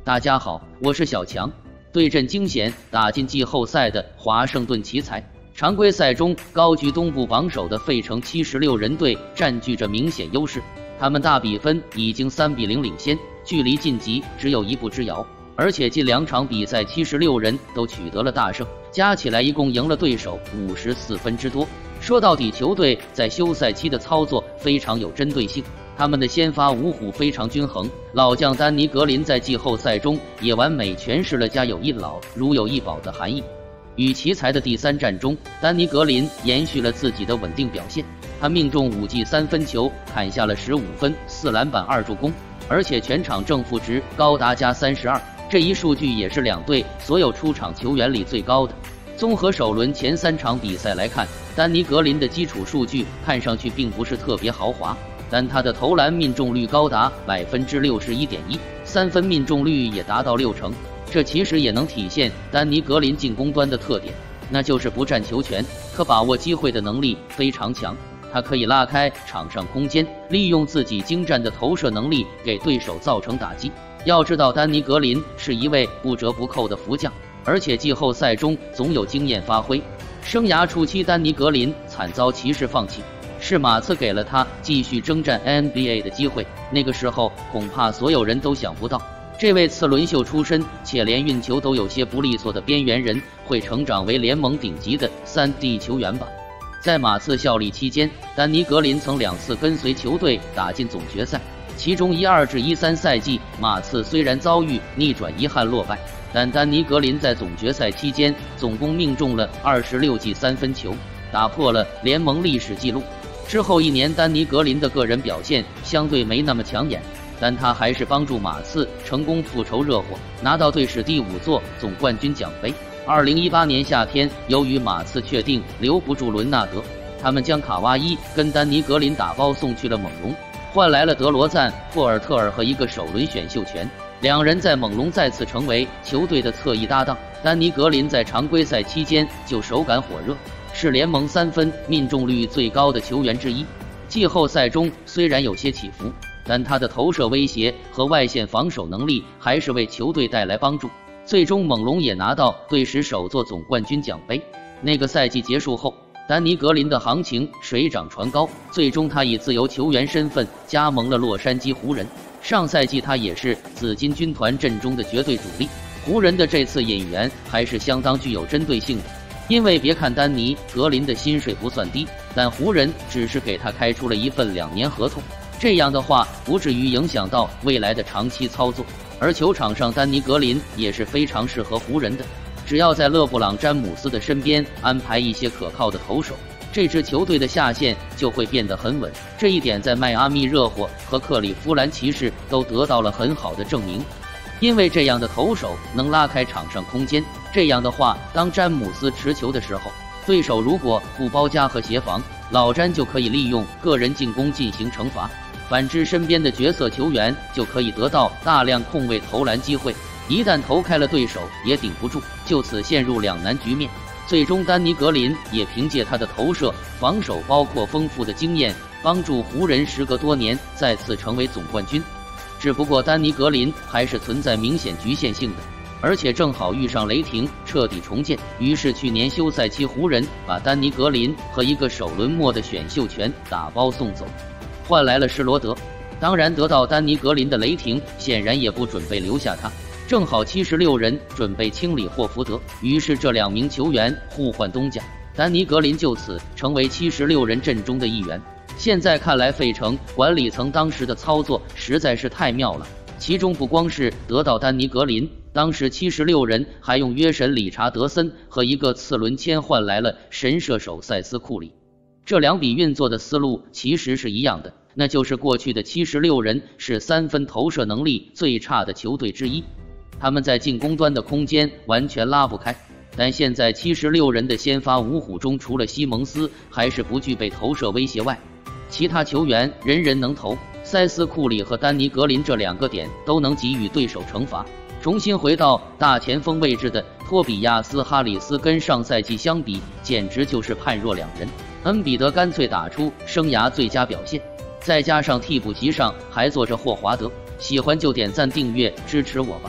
大家好，我是小强。对阵惊险打进季后赛的华盛顿奇才，常规赛中高居东部榜首的费城76人队占据着明显优势，他们大比分已经3比0领先，距离晋级只有一步之遥。而且近2场比赛76人都取得了大胜，加起来一共赢了对手54分之多。说到底，球队在休赛期的操作非常有针对性，他们的先发五虎非常均衡，老将丹尼格林在季后赛中也完美诠释了家有一老如有一宝的含义。与奇才的第3战中，丹尼格林延续了自己的稳定表现，他命中5记3分球，砍下了15分、4篮板、2助攻，而且全场正负值高达+32，这一数据也是两队所有出场球员里最高的。综合首轮前3场比赛来看，丹尼格林的基础数据看上去并不是特别豪华，但他的投篮命中率高达61.1%，三分命中率也达到60%。这其实也能体现丹尼格林进攻端的特点，那就是不占球权，可把握机会的能力非常强。他可以拉开场上空间，利用自己精湛的投射能力给对手造成打击。要知道，丹尼格林是一位不折不扣的福将，而且季后赛中总有惊艳发挥。生涯初期，丹尼格林惨遭骑士放弃，是马刺给了他继续征战 NBA 的机会。那个时候，恐怕所有人都想不到，这位次轮秀出身且连运球都有些不利索的边缘人，会成长为联盟顶级的3D 球员吧。在马刺效力期间，丹尼格林曾2次跟随球队打进总决赛，其中12至13赛季，马刺虽然遭遇逆转遗憾落败，但丹尼格林在总决赛期间总共命中了26记3分球，打破了联盟历史纪录。之后1年，丹尼格林的个人表现相对没那么抢眼，但他还是帮助马刺成功复仇热火，拿到队史第5座总冠军奖杯。2018年夏天，由于马刺确定留不住伦纳德，他们将卡哇伊跟丹尼格林打包送去了猛龙，换来了德罗赞、霍尔特尔和一个首轮选秀权。两人在猛龙再次成为球队的侧翼搭档。丹尼格林在常规赛期间就手感火热，是联盟3分命中率最高的球员之一。季后赛中虽然有些起伏，但他的投射威胁和外线防守能力还是为球队带来帮助。最终猛龙也拿到队史首座总冠军奖杯。那个赛季结束后，丹尼格林的行情水涨船高，最终他以自由球员身份加盟了洛杉矶湖人。上赛季他也是紫金军团阵中的绝对主力。湖人的这次引援还是相当具有针对性的，因为别看丹尼格林的薪水不算低，但湖人只是给他开出了一份2年合同，这样的话不至于影响到未来的长期操作。而球场上，丹尼格林也是非常适合湖人的，只要在勒布朗·詹姆斯的身边安排一些可靠的投手，这支球队的下限就会变得很稳。这一点在迈阿密热火和克利夫兰骑士都得到了很好的证明。因为这样的投手能拉开场上空间，这样的话，当詹姆斯持球的时候，对手如果不包夹和协防，老詹就可以利用个人进攻进行惩罚。反之，身边的角色球员就可以得到大量空位投篮机会，一旦投开了，对手也顶不住，就此陷入两难局面。最终，丹尼格林也凭借他的投射、防守，包括丰富的经验，帮助湖人时隔多年再次成为总冠军。只不过，丹尼格林还是存在明显局限性的，而且正好遇上雷霆彻底重建，于是去年休赛期，湖人把丹尼格林和一个首轮末的选秀权打包送走，换来了施罗德。当然，得到丹尼格林的雷霆显然也不准备留下他，正好76人准备清理霍福德，于是这2名球员互换东家，丹尼格林就此成为76人阵中的一员。现在看来，费城管理层当时的操作实在是太妙了，其中不光是得到丹尼格林，当时76人还用约神理查德森和一个次轮签换来了神射手塞斯库里。这2笔运作的思路其实是一样的，那就是过去的76人是3分投射能力最差的球队之一，他们在进攻端的空间完全拉不开。但现在76人的先发五虎中，除了西蒙斯还是不具备投射威胁外，其他球员人人能投，塞斯库里和丹尼格林这2个点都能给予对手惩罚。重新回到大前锋位置的托比亚斯·哈里斯跟上赛季相比，简直就是判若两人。恩比德干脆打出生涯最佳表现，再加上替补席上还坐着霍华德，喜欢就点赞订阅支持我吧。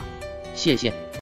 谢谢。